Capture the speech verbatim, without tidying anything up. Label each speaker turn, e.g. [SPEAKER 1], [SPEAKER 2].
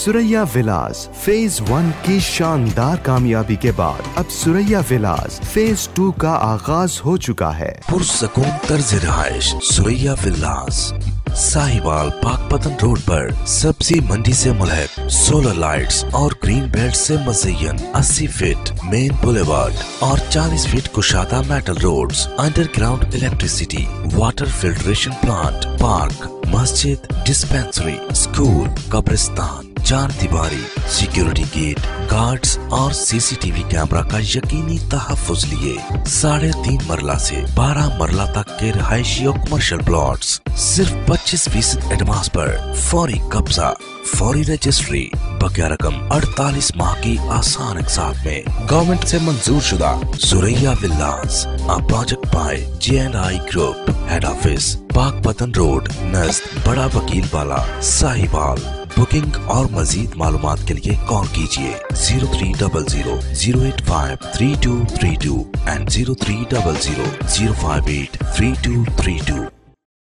[SPEAKER 1] سریا villas phase one کی شاندار کامیابی کے بعد اب سریا ولاز فیز ٹو کا آغاز ہو چکا ہے۔
[SPEAKER 2] پرسکون طرز رہائش سریا ولاز، ساہیوال پاک پتن روڈ پر سبزی منڈی سے ملحق، سولر لائٹس اور گرین بیلٹ سے مزین، اسی فٹ مین بولیوارڈ اور چالیس فٹ کشادہ metal roads, underground electricity, water filtration plant, park, مسجد، ڈسپینسری، اسکول، قبرستان، چار دیواری، سیکیورٹی گیٹ، گارڈز اور سی سی ٹی وی کیمرہ کا یقینی تحفظ لیے ساڑھے تین مرلہ سے بارہ مرلہ تک کے رہائشی اور کمرشل پلاٹس صرف پچیس فیصد ایڈوانس پر، فوری قبضہ، فوری رجسٹری، بقیہ رقم اڑتالیس ماہ کی آسان اقساط میں، گورنمنٹ سے منظور شدہ۔ سریا villas, a project by J and I group, head office Pakpattan road نزد بڑا وکیل والا، ساہیوال۔ بکنگ اور مزید معلومات کے لیے کال کیجیے zero three double zero zero eight five three two three two and zero three double zero zero five eight three two three to.